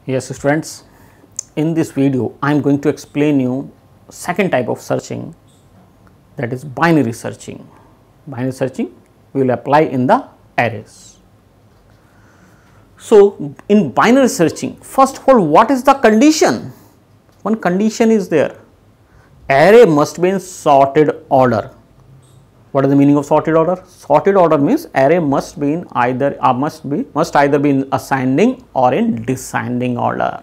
Yes students, in this video I am going to explain you second type of searching, that is binary searching. Binary searching we will apply in the arrays. So in binary searching, first of all, what is the condition? One condition is there, array must be in sorted order. What is the meaning of sorted order? Sorted order means array must be in either must either be in ascending or in descending order.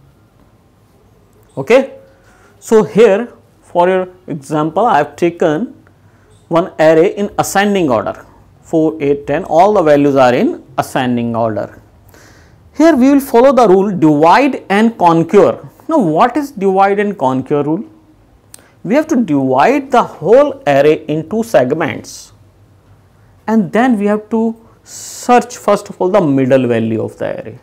Okay. So here for your example I have taken one array in ascending order, 4, 8, 10, all the values are in ascending order. Here we will follow the rule divide and conquer. Now what is divide and conquer rule? We have to divide the whole array in two segments and then we have to search first of all the middle value of the array.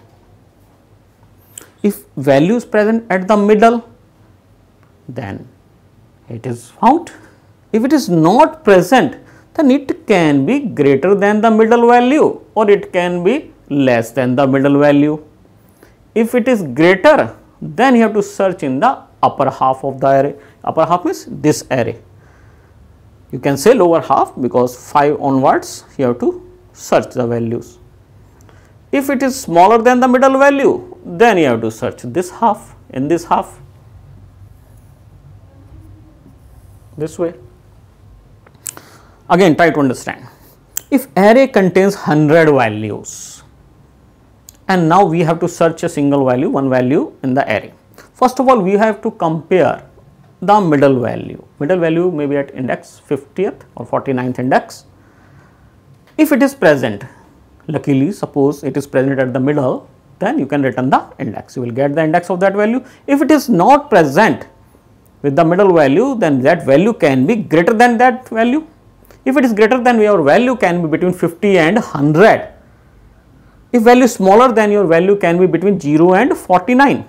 If value is present at the middle, then it is found. If it is not present, then it can be greater than the middle value or it can be less than the middle value. If it is greater, then you have to search in the upper half of the array. Upper half means this array. You can say lower half because 5 onwards you have to search the values. If it is smaller than the middle value, then you have to search this half, in this half, this way. Again try to understand. If array contains 100 values and now we have to search a single value, one value in the array. First of all, we have to compare the middle value. Middle value may be at index 50th or 49th index. If it is present, luckily suppose it is present at the middle, then you can return the index. You will get the index of that value. If it is not present with the middle value, then that value can be greater than that value. If it is greater than, your value can be between 50 and 100. If value is smaller, then your value can be between 0 and 49.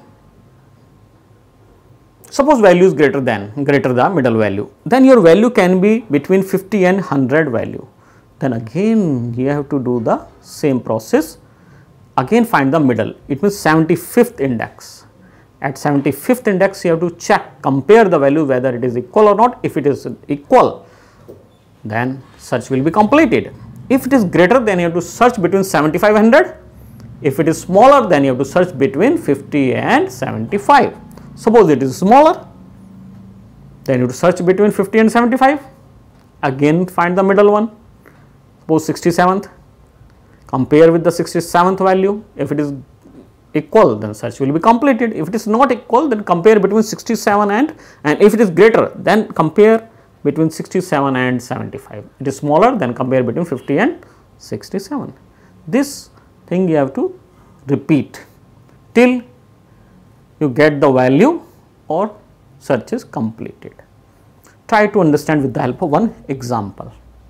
Suppose value is greater the middle value, then your value can be between 50 and 100 value. Then again you have to do the same process, again find the middle, it means 75th index. At 75th index you have to check, compare the value whether it is equal or not. If it is equal, then search will be completed. If it is greater, then you have to search between 75 and 100. If it is smaller, then you have to search between 50 and 75. Suppose it is smaller, then you have to search between 50 and 75. Again find the middle one. Suppose 67th, compare with the 67th value. If it is equal, then search will be completed. If it is not equal, then compare between 67 and if it is greater, then compare between 67 and 75. It is smaller, then compare between 50 and 67. This thing you have to repeat till you get the value or search is completed. Try to understand with the help of one example.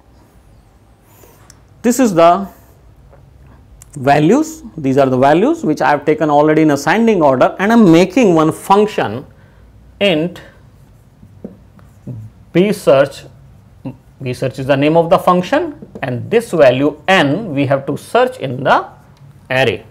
This is the values, these are the values which I have taken already in ascending order and I am making one function int bsearch. Bsearch is the name of the function and this value n we have to search in the array.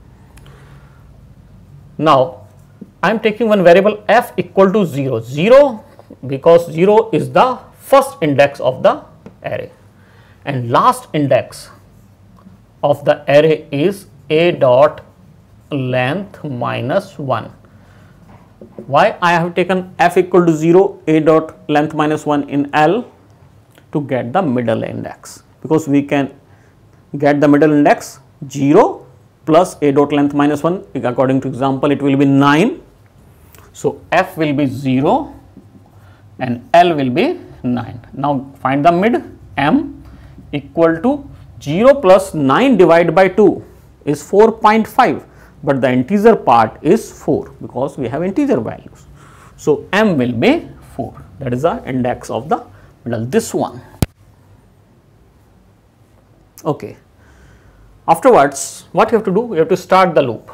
Now I am taking one variable f equal to 0, 0 because 0 is the first index of the array and last index of the array is a dot length minus 1. Why I have taken f equal to 0, a dot length minus 1 in L? To get the middle index, because we can get the middle index 0 plus a dot length minus 1, according to example it will be 9. So f will be 0 and L will be 9. Now find the mid, m equal to 0 plus 9 divided by 2 is 4.5, but the integer part is 4 because we have integer values. So m will be 4, that is the index of the middle, this one. Okay. Afterwards, what you have to do? You have to start the loop.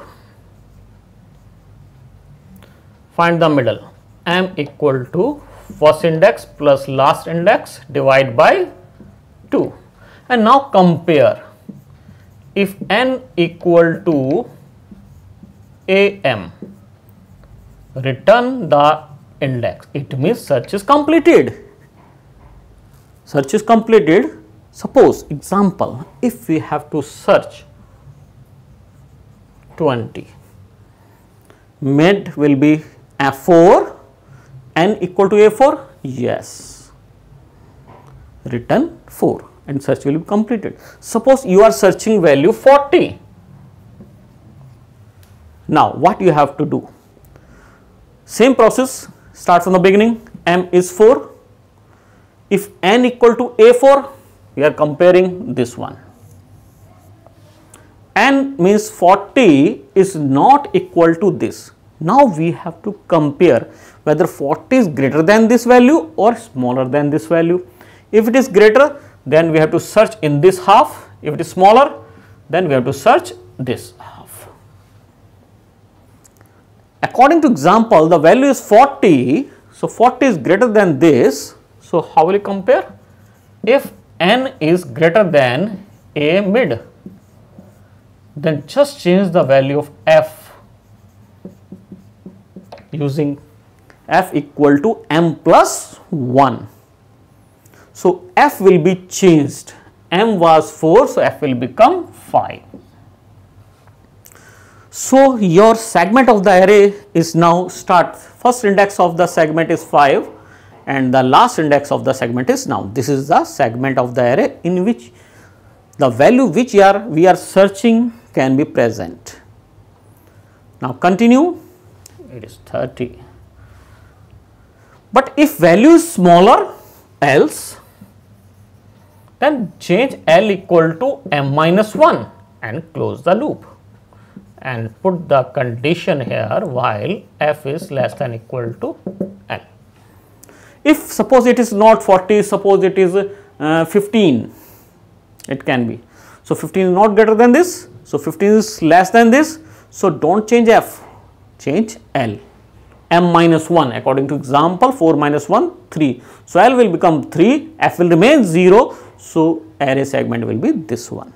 Find the middle, m equal to first index plus last index divide by 2 and now compare. If n equal to AM, return the index. It means search is completed. Search is completed. Suppose example, if we have to search 20, mid will be F4, n equal to A4, yes, return 4 and search will be completed. Suppose you are searching value 40. Now what you have to do? Same process, start from the beginning. M is 4. If n equal to A4, we are comparing this one. N means 40 is not equal to this. Now we have to compare whether 40 is greater than this value or smaller than this value. If it is greater, then we have to search in this half. If it is smaller, then we have to search this half. According to example, the value is 40. So 40 is greater than this. So how will you compare? If n is greater than A mid, then just change the value of f using f equal to m plus 1. So f will be changed. M was 4, so f will become 5. So your segment of the array is now start. First index of the segment is 5 and the last index of the segment is now. This is the segment of the array in which the value which we are searching can be present. Now continue, it is 30. But if value is smaller, else, then change L equal to m minus 1 and close the loop and put the condition here while f is less than equal to L. If suppose it is not 40, suppose it is 15, it can be. So 15 is not greater than this, so 15 is less than this, so don't change f, change L, m minus 1 according to example 4 minus 1, 3. So L will become 3, f will remain 0, so array segment will be this one.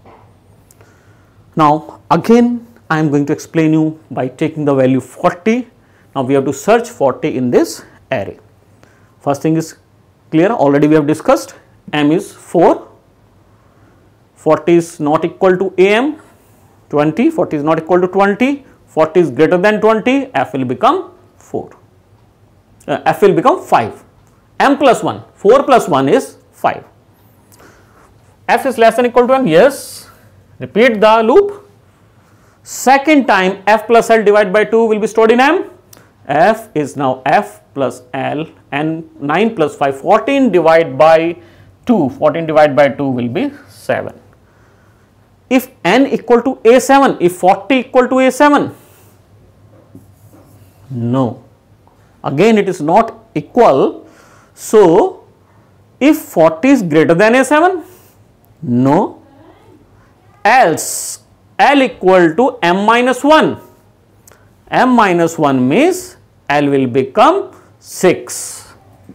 Now again I am going to explain you by taking the value 40. Now we have to search 40 in this array. First thing is clear, already we have discussed, m is 4, 40 is not equal to am, 20, 40 is not equal to 20, 40 is greater than 20, f will become 4, f will become 5, m plus 1, 4 plus 1 is 5. F is less than equal to 1, yes, repeat the loop. Second time f plus L divided by 2 will be stored in m, f is now f plus L and 9 plus 5, 14 divided by 2, 14 divided by 2 will be 7. If n equal to A7, if 40 equal to A7, no, again it is not equal. So if 40 is greater than A7, no, else L equal to m minus 1, m minus 1 means L will become 6,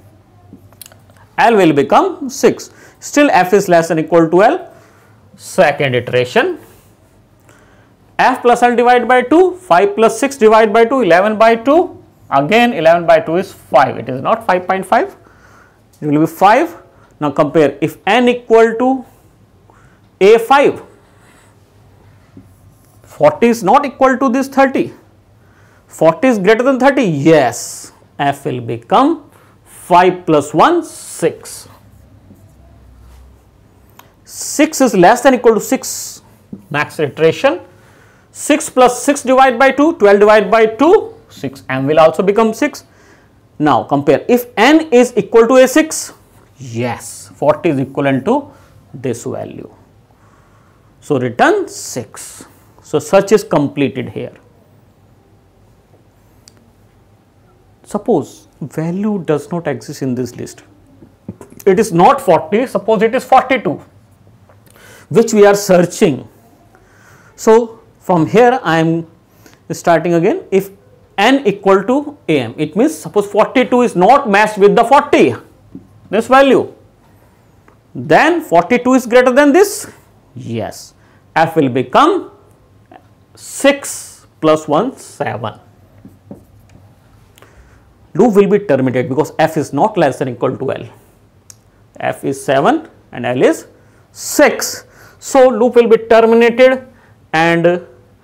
L will become 6, still f is less than equal to L. Second iteration, f plus L divided by 2, 5 plus 6 divided by 2, 11 by 2, again 11 by 2 is 5, it is not 5.5, it will be 5. Now compare, if n equal to A5, 40 is not equal to this 30, 40 is greater than 30, yes, f will become 5 plus 1, 6. 6 is less than equal to 6, next iteration, 6 plus 6 divided by 2, 12 divided by 2, 6, m will also become 6. Now compare, if n is equal to A6, yes, 40 is equivalent to this value, so return 6. So search is completed here. Suppose value does not exist in this list, it is not 40, suppose it is 42 which we are searching. So from here I am starting again, if n equal to am, it means suppose 42 is not matched with the 40, this value, then 42 is greater than this, yes, f will become 6 plus 1 7. Loop will be terminated because f is not less than equal to L. F is 7 and L is 6. So loop will be terminated, and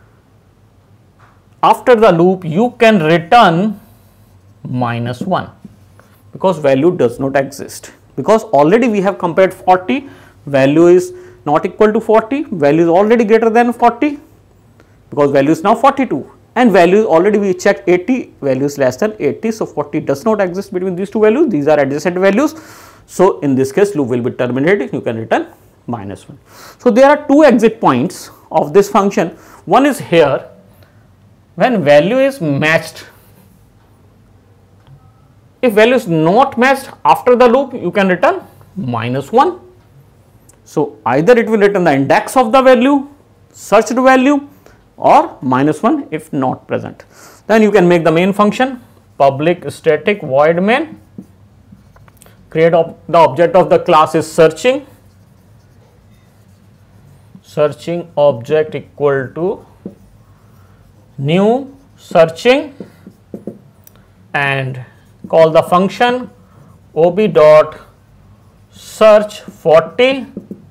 after the loop you can return -1 because value does not exist, because already we have compared 40, value is not equal to 40, value is already greater than 40 because value is now 42, and value already we checked 80, value is less than 80. So 40 does not exist between these two values, these are adjacent values. So in this case loop will be terminated, you can return -1. So there are two exit points of this function. One is here when value is matched. If value is not matched after the loop, you can return -1. So either it will return the index of the value, searched value, or -1 if not present. Then you can make the main function public static void main, create the object of the class is searching object equal to new searching, and call the function ob dot search 40.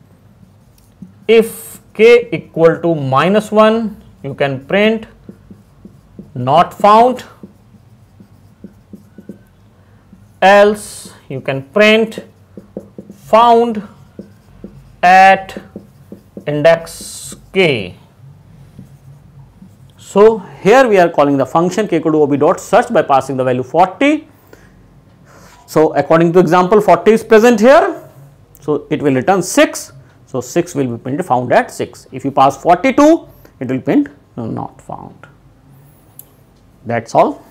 If k equal to -1, you can print not found, else you can print found at index k. So here we are calling the function k equal to ob dot search by passing the value 40. So according to example 40 is present here, so it will return 6. So 6 will be printed found at 6. If you pass 42, it will print not found. That's all.